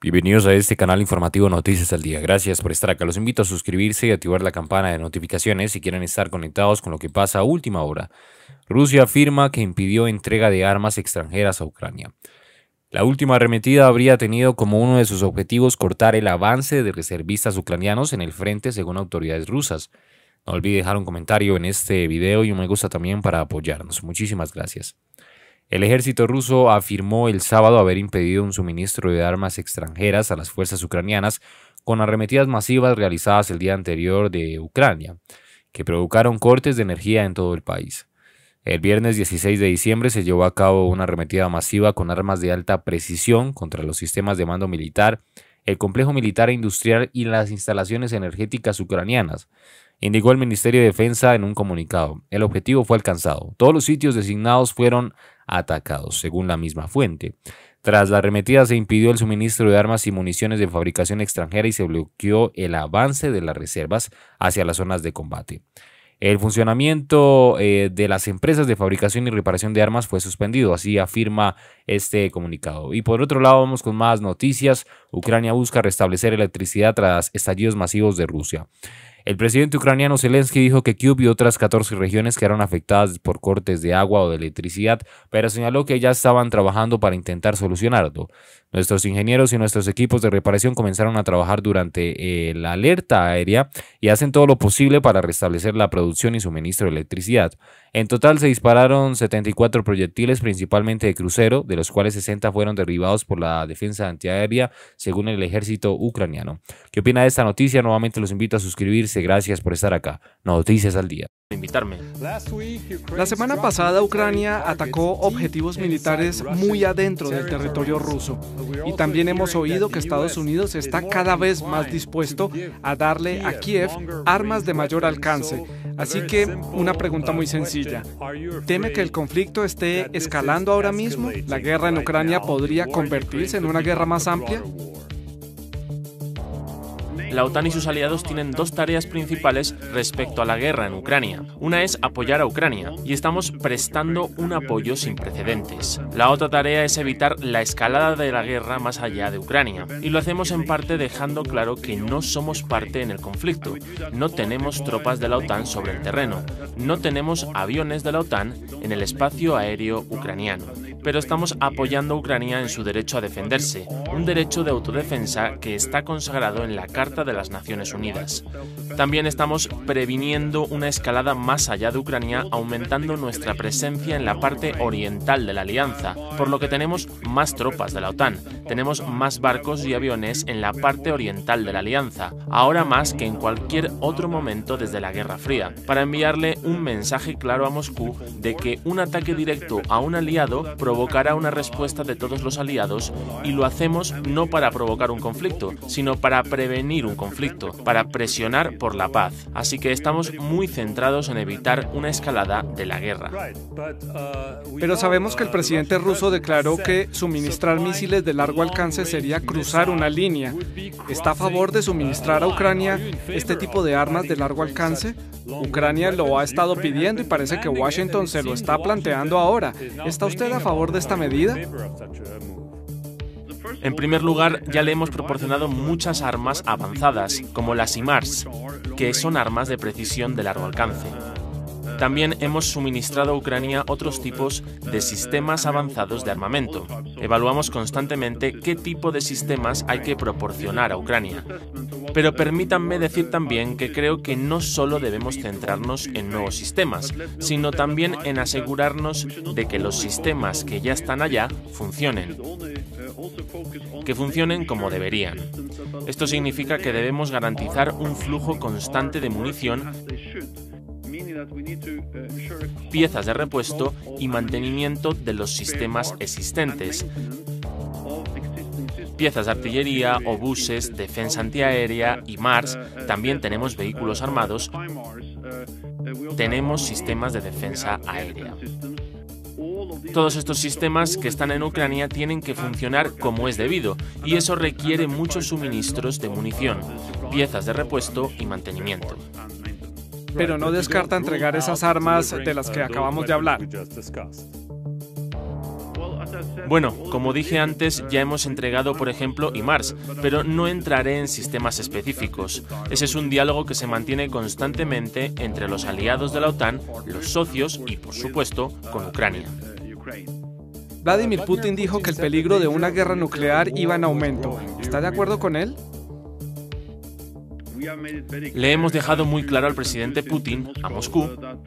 Bienvenidos a este canal informativo Noticias al Día. Gracias por estar acá. Los invito a suscribirse y activar la campana de notificaciones si quieren estar conectados con lo que pasa a última hora. Rusia afirma que impidió entrega de armas extranjeras a Ucrania. La última arremetida habría tenido como uno de sus objetivos cortar el avance de reservistas ucranianos en el frente, según autoridades rusas. No olvide dejar un comentario en este video y un me gusta también para apoyarnos. Muchísimas gracias. El ejército ruso afirmó el sábado haber impedido un suministro de armas extranjeras a las fuerzas ucranianas con arremetidas masivas realizadas el día anterior de Ucrania, que provocaron cortes de energía en todo el país. El viernes 16 de diciembre se llevó a cabo una arremetida masiva con armas de alta precisión contra los sistemas de mando militar, el complejo militar e industrial y las instalaciones energéticas ucranianas, indicó el Ministerio de Defensa en un comunicado. El objetivo fue alcanzado. Todos los sitios designados fueron atacados, según la misma fuente. Tras la arremetida se impidió el suministro de armas y municiones de fabricación extranjera y se bloqueó el avance de las reservas hacia las zonas de combate. El funcionamiento de las empresas de fabricación y reparación de armas fue suspendido, así afirma este comunicado. Y por otro lado, vamos con más noticias. Ucrania busca restablecer electricidad tras estallidos masivos de Rusia. El presidente ucraniano Zelensky dijo que Kyiv y otras 14 regiones quedaron afectadas por cortes de agua o de electricidad, pero señaló que ya estaban trabajando para intentar solucionarlo. Nuestros ingenieros y nuestros equipos de reparación comenzaron a trabajar durante la alerta aérea y hacen todo lo posible para restablecer la producción y suministro de electricidad. En total se dispararon 74 proyectiles, principalmente de crucero, de los cuales 60 fueron derribados por la defensa antiaérea, según el ejército ucraniano. ¿Qué opina de esta noticia? Nuevamente los invito a suscribirse. Gracias por estar acá. Noticias al Día. Invitarme. La semana pasada Ucrania atacó objetivos militares muy adentro del territorio ruso y también hemos oído que Estados Unidos está cada vez más dispuesto a darle a Kiev armas de mayor alcance. Así que una pregunta muy sencilla. ¿Teme que el conflicto esté escalando ahora mismo? ¿La guerra en Ucrania podría convertirse en una guerra más amplia? La OTAN y sus aliados tienen dos tareas principales respecto a la guerra en Ucrania. Una es apoyar a Ucrania, y estamos prestando un apoyo sin precedentes. La otra tarea es evitar la escalada de la guerra más allá de Ucrania, y lo hacemos en parte dejando claro que no somos parte en el conflicto. No tenemos tropas de la OTAN sobre el terreno, no tenemos aviones de la OTAN en el espacio aéreo ucraniano. Pero estamos apoyando a Ucrania en su derecho a defenderse, un derecho de autodefensa que está consagrado en la Carta de las Naciones Unidas. También estamos previniendo una escalada más allá de Ucrania, aumentando nuestra presencia en la parte oriental de la alianza, por lo que tenemos más tropas de la OTAN, tenemos más barcos y aviones en la parte oriental de la alianza, ahora más que en cualquier otro momento desde la Guerra Fría, para enviarle un mensaje claro a Moscú de que un ataque directo a un aliado provocará una respuesta de todos los aliados, y lo hacemos no para provocar un conflicto, sino para prevenir un conflicto, para presionar por la paz. Así que estamos muy centrados en evitar una escalada de la guerra. Pero sabemos que el presidente ruso declaró que suministrar misiles de largo alcance sería cruzar una línea. ¿Está a favor de suministrar a Ucrania este tipo de armas de largo alcance? Ucrania lo ha estado pidiendo y parece que Washington se lo está planteando ahora. ¿Está usted a favor de esta medida? En primer lugar, ya le hemos proporcionado muchas armas avanzadas, como las HIMARS, que son armas de precisión de largo alcance. También hemos suministrado a Ucrania otros tipos de sistemas avanzados de armamento. Evaluamos constantemente qué tipo de sistemas hay que proporcionar a Ucrania. Pero permítanme decir también que creo que no solo debemos centrarnos en nuevos sistemas, sino también en asegurarnos de que los sistemas que ya están allá funcionen. Que funcionen como deberían. Esto significa que debemos garantizar un flujo constante de munición, piezas de repuesto y mantenimiento de los sistemas existentes, piezas de artillería, obuses, defensa antiaérea y MARS. También tenemos vehículos armados, tenemos sistemas de defensa aérea. Todos estos sistemas que están en Ucrania tienen que funcionar como es debido, y eso requiere muchos suministros de munición, piezas de repuesto y mantenimiento. Pero no descarta entregar esas armas de las que acabamos de hablar. Bueno, como dije antes, ya hemos entregado, por ejemplo, HIMARS, pero no entraré en sistemas específicos. Ese es un diálogo que se mantiene constantemente entre los aliados de la OTAN, los socios y, por supuesto, con Ucrania. Vladimir Putin dijo que el peligro de una guerra nuclear iba en aumento. ¿Está de acuerdo con él? Le hemos dejado muy claro al presidente Putin, a Moscú,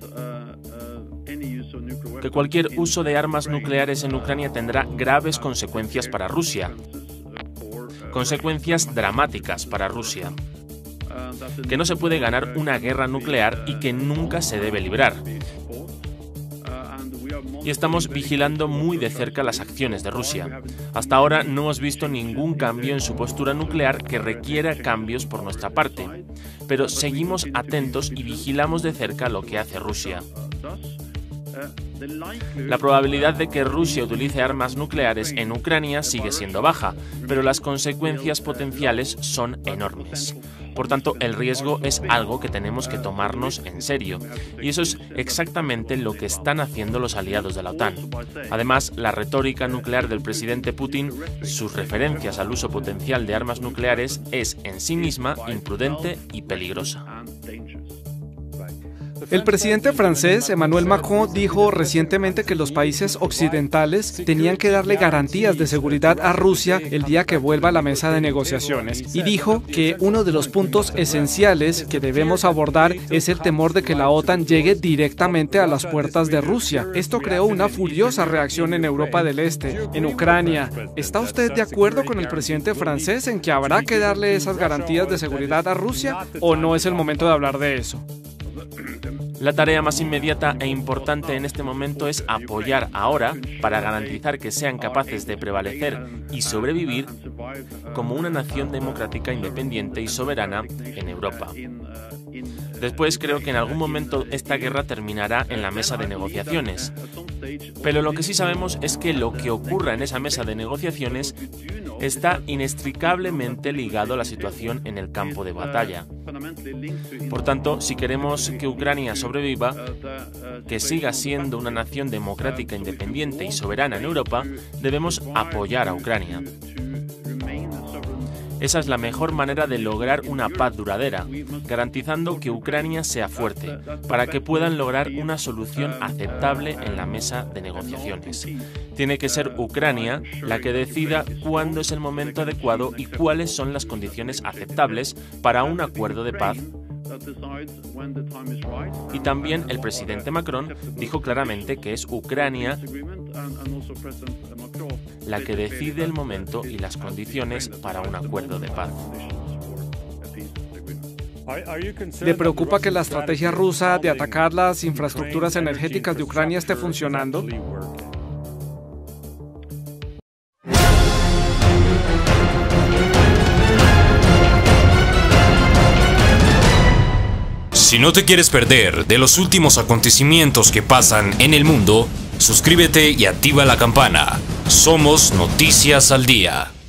que cualquier uso de armas nucleares en Ucrania tendrá graves consecuencias para Rusia, consecuencias dramáticas para Rusia, que no se puede ganar una guerra nuclear y que nunca se debe librar. Y estamos vigilando muy de cerca las acciones de Rusia. Hasta ahora no hemos visto ningún cambio en su postura nuclear que requiera cambios por nuestra parte, pero seguimos atentos y vigilamos de cerca lo que hace Rusia. La probabilidad de que Rusia utilice armas nucleares en Ucrania sigue siendo baja, pero las consecuencias potenciales son enormes. Por tanto, el riesgo es algo que tenemos que tomarnos en serio, y eso es exactamente lo que están haciendo los aliados de la OTAN. Además, la retórica nuclear del presidente Putin, sus referencias al uso potencial de armas nucleares, es en sí misma imprudente y peligrosa. El presidente francés Emmanuel Macron dijo recientemente que los países occidentales tenían que darle garantías de seguridad a Rusia el día que vuelva a la mesa de negociaciones, y dijo que uno de los puntos esenciales que debemos abordar es el temor de que la OTAN llegue directamente a las puertas de Rusia. Esto creó una furiosa reacción en Europa del Este, en Ucrania. ¿Está usted de acuerdo con el presidente francés en que habrá que darle esas garantías de seguridad a Rusia, o no es el momento de hablar de eso? La tarea más inmediata e importante en este momento es apoyar ahora para garantizar que sean capaces de prevalecer y sobrevivir como una nación democrática, independiente y soberana en Europa. Después creo que en algún momento esta guerra terminará en la mesa de negociaciones. Pero lo que sí sabemos es que lo que ocurra en esa mesa de negociaciones está inextricablemente ligado a la situación en el campo de batalla. Por tanto, si queremos que Ucrania sobreviva, que siga siendo una nación democrática, independiente y soberana en Europa, debemos apoyar a Ucrania. Esa es la mejor manera de lograr una paz duradera, garantizando que Ucrania sea fuerte, para que puedan lograr una solución aceptable en la mesa de negociaciones. Tiene que ser Ucrania la que decida cuándo es el momento adecuado y cuáles son las condiciones aceptables para un acuerdo de paz. Y también el presidente Macron dijo claramente que es Ucrania la que decide el momento y las condiciones para un acuerdo de paz. ¿Le preocupa que la estrategia rusa de atacar las infraestructuras energéticas de Ucrania esté funcionando? Si no te quieres perder de los últimos acontecimientos que pasan en el mundo, suscríbete y activa la campana. Somos Noticias al Día.